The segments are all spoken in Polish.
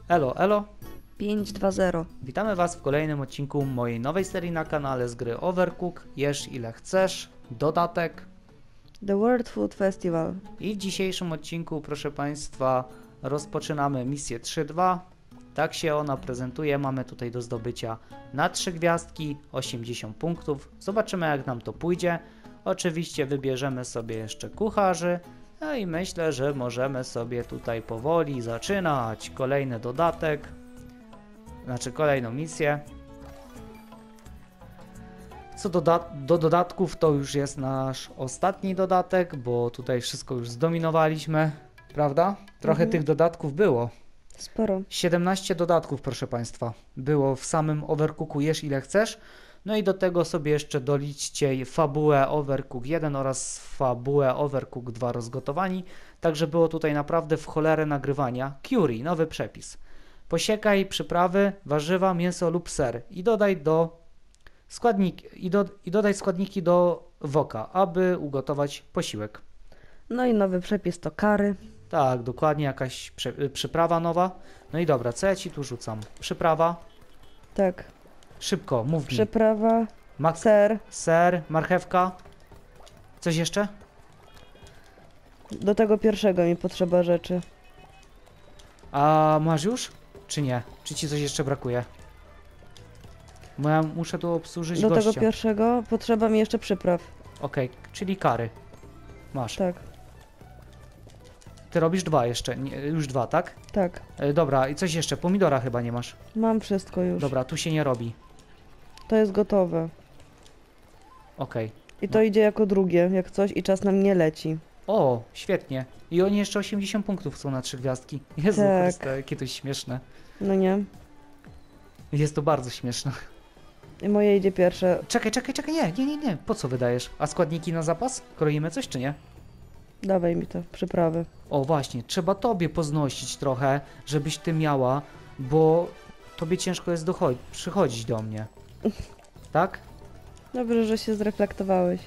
Elo, elo! 5-2-0. Witamy Was w kolejnym odcinku mojej nowej serii na kanale z gry Overcooked. Jesz ile chcesz, dodatek. The World Food Festival. I w dzisiejszym odcinku, proszę Państwa, rozpoczynamy misję 3.2. Tak się ona prezentuje. Mamy tutaj do zdobycia na 3 gwiazdki 80 punktów. Zobaczymy, jak nam to pójdzie. Oczywiście wybierzemy sobie jeszcze kucharzy. No i myślę, że możemy sobie tutaj powoli zaczynać kolejny dodatek. Znaczy kolejną misję. Co do dodatków, to już jest nasz ostatni dodatek, bo tutaj wszystko już zdominowaliśmy, prawda? Trochę tych dodatków było. Sporo. 17 dodatków, proszę Państwa, było w samym Overcooku Jesz ile chcesz. No i do tego sobie jeszcze doliczcie fabułę Overcooked 1 oraz fabułę Overcooked 2 rozgotowani. Także było tutaj naprawdę w cholerę nagrywania. Curry, nowy przepis. Posiekaj przyprawy, warzywa, mięso lub ser i dodaj składniki do woka, aby ugotować posiłek. No i nowy przepis to kary. Tak, dokładnie, jakaś przyprawa nowa. No i dobra, co ja Ci tu rzucam? Przyprawa. Tak. Szybko, mów mi. Przyprawa, ser. Ser, marchewka. Coś jeszcze? Do tego pierwszego mi potrzeba rzeczy. A masz już? Czy nie? Czy Ci coś jeszcze brakuje? Bo ja muszę tu obsłużyć Do gościa. tego pierwszego potrzeba mi jeszcze przypraw. Okej, czyli kary. Masz. Tak, Ty robisz 2 jeszcze. Nie, już 2, tak? tak. Dobra, i coś jeszcze. Pomidora chyba nie masz. Mam wszystko już. Dobra, tu się nie robi. To jest gotowe. Okej. I to idzie jako drugie, jak coś i czas nam nie leci. O, świetnie. I oni jeszcze 80 punktów chcą na 3 gwiazdki. Jezu Tak. Chryste, jakie to śmieszne. No nie. Jest to bardzo śmieszne. I moje idzie pierwsze. Czekaj, nie. Po co wydajesz? A składniki na zapas? Kroimy coś czy nie? Dawaj mi to, przyprawy. O właśnie, trzeba tobie poznosić trochę, żebyś ty miała, bo tobie ciężko jest przychodzić do mnie. Tak? Dobrze, że się zreflektowałeś.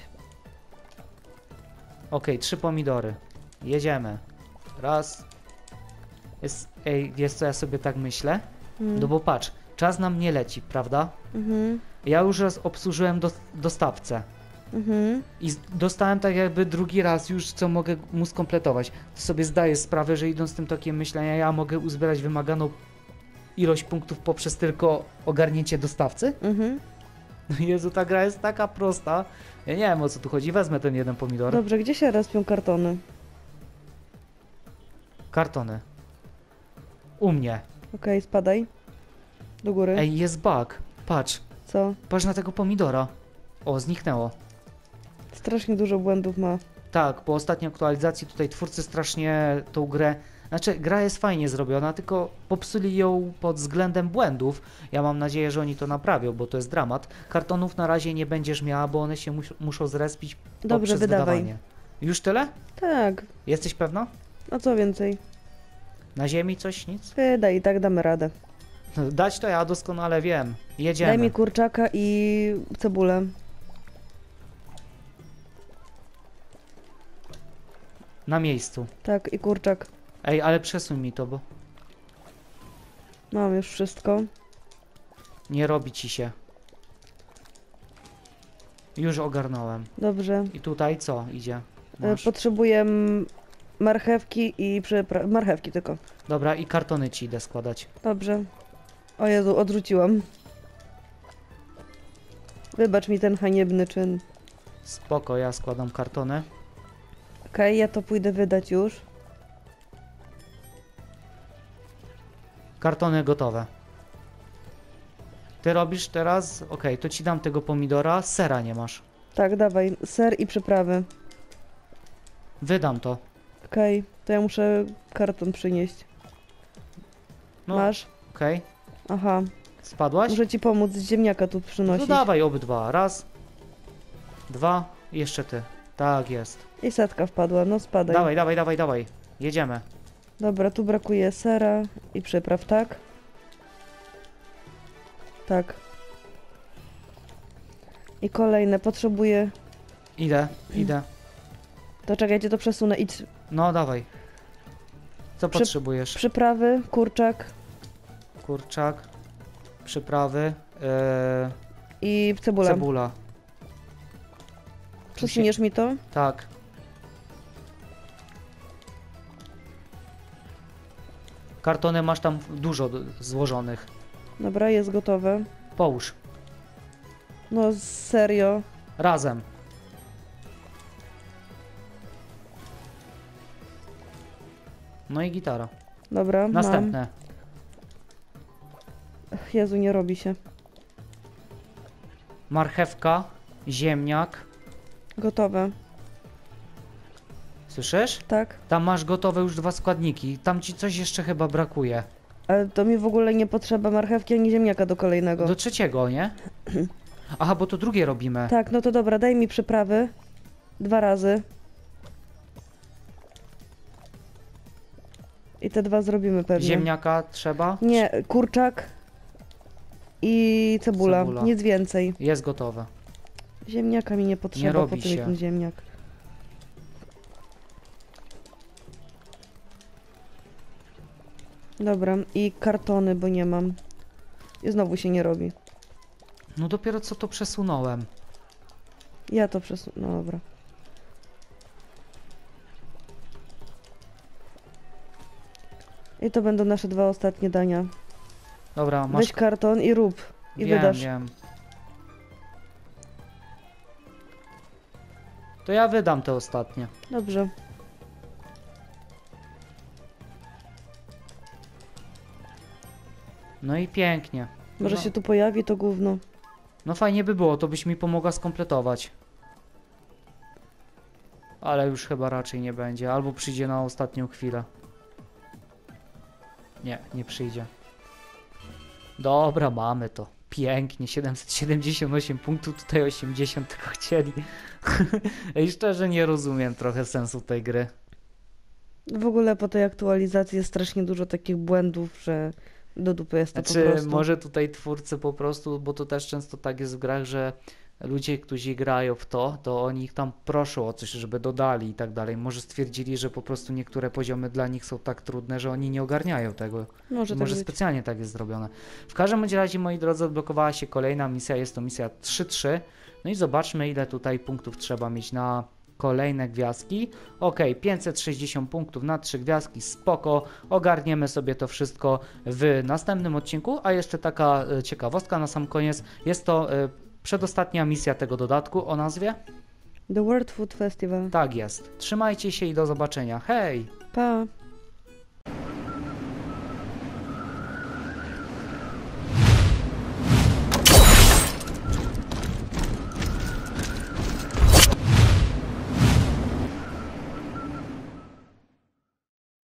Okej, 3 pomidory. Jedziemy. Raz. Wiesz co ja sobie tak myślę? No bo patrz, czas nam nie leci, prawda? Ja już raz obsłużyłem dostawcę. I dostałem tak jakby drugi raz już, co mogę mu skompletować. To sobie zdaję sprawę, że idąc tym tokiem myślenia, ja mogę uzbierać wymaganą ilość punktów poprzez tylko ogarnięcie dostawcy? No Jezu, ta gra jest taka prosta. Ja nie wiem, o co tu chodzi. Wezmę ten jeden pomidor. Dobrze, gdzie się respią kartony? Kartony. U mnie. Okej, spadaj. Do góry. Ej, jest bug. Patrz. Co? Patrz na tego pomidora. O, zniknęło. Strasznie dużo błędów ma. Tak, po ostatniej aktualizacji tutaj twórcy strasznie tą grę... Znaczy, gra jest fajnie zrobiona, tylko popsuli ją pod względem błędów. Ja mam nadzieję, że oni to naprawią, bo to jest dramat. Kartonów na razie nie będziesz miała, bo one się muszą zrespić Dobrze, poprzez wydawaj. wydawanie. Już tyle? Tak, Jesteś pewna? a co więcej? Na ziemi coś? Nic? Wydaj, i tak damy radę. Dać to ja doskonale wiem. Jedziemy. Daj mi kurczaka i cebulę. Na miejscu. Tak, i kurczak. Ej, ale przesuń mi to, bo Mam już wszystko. nie robi ci się. Już ogarnąłem. Dobrze. I tutaj co idzie? Masz. Potrzebuję marchewki i marchewki tylko. Dobra, i kartony ci idę składać. Dobrze. O Jezu, odrzuciłam. Wybacz mi ten haniebny czyn. Spoko, ja składam kartony. Okej, ja to pójdę wydać już. Kartony gotowe. Ty robisz teraz? Okej, to ci dam tego pomidora. Sera nie masz. Tak, dawaj, ser i przyprawy. Wydam to. Okej, to ja muszę karton przynieść. No, Masz? okej. Aha, Spadłaś? muszę ci pomóc, z ziemniaka tu No przynosić. dawaj obydwa. Raz. Dwa. I jeszcze ty. Tak jest. I setka wpadła, no spadaj. Dawaj. Jedziemy. Dobra, tu brakuje sera i przypraw, tak? Tak. I kolejne, potrzebuję... Idę. To czekajcie, to przesunę, idź. No dawaj. Co potrzebujesz? Przyprawy, kurczak kurczak, przyprawy, I cebula. cebula. Przesuniesz mi to? Tak. Kartony masz tam dużo złożonych. Dobra, jest gotowe. Połóż. No serio. Razem. No i gitara. Dobra, Następne. mam. Jezu, nie robi się. Marchewka, ziemniak. Gotowe. Słyszysz? Tak? Tam masz gotowe już 2 składniki. Tam ci coś jeszcze chyba brakuje. Ale to mi w ogóle nie potrzeba marchewki ani ziemniaka do kolejnego. Do 3, nie? Aha, bo to drugie robimy. Tak, no to dobra, daj mi przyprawy. 2 razy. I te 2 zrobimy pewnie. Ziemniaka trzeba? Nie, kurczak i cebula. Cebula. Nic więcej. Jest gotowe. Ziemniaka mi nie potrzeba, robi po co mi się. ten ziemniak? Dobra, i kartony, bo nie mam. I znowu się nie robi. No dopiero co to przesunąłem. Ja to no dobra. I to będą nasze 2 ostatnie dania. Dobra, masz... Weź karton i rób. I wydasz. Wiem. To ja wydam te ostatnie. Dobrze. No i pięknie. Może no, się tu pojawi to gówno. No fajnie by było, to byś mi pomogła skompletować. Ale już chyba raczej nie będzie. Albo przyjdzie na ostatnią chwilę. Nie, nie przyjdzie. Dobra, mamy to. Pięknie, 778 punktów, tutaj 80 tylko chcieli. I szczerze nie rozumiem trochę sensu tej gry. W ogóle po tej aktualizacji jest strasznie dużo takich błędów, że do dupy jest to po Znaczy, prostu. może tutaj twórcy po prostu, bo to też często tak jest w grach, że ludzie, którzy grają w to oni ich tam proszą o coś, żeby dodali i tak dalej. Może stwierdzili, że po prostu niektóre poziomy dla nich są tak trudne, że oni nie ogarniają tego. Może tak Może być. specjalnie tak jest zrobione. W każdym bądź razie, moi drodzy, odblokowała się kolejna misja, jest to misja 3-3. No i zobaczmy, ile tutaj punktów trzeba mieć na kolejne gwiazdki. Ok, 560 punktów na 3 gwiazdki, spoko. Ogarniemy sobie to wszystko w następnym odcinku. A jeszcze taka ciekawostka na sam koniec. Jest to przedostatnia misja tego dodatku o nazwie? The World Food Festival. Tak jest. Trzymajcie się i do zobaczenia. Hej! Pa!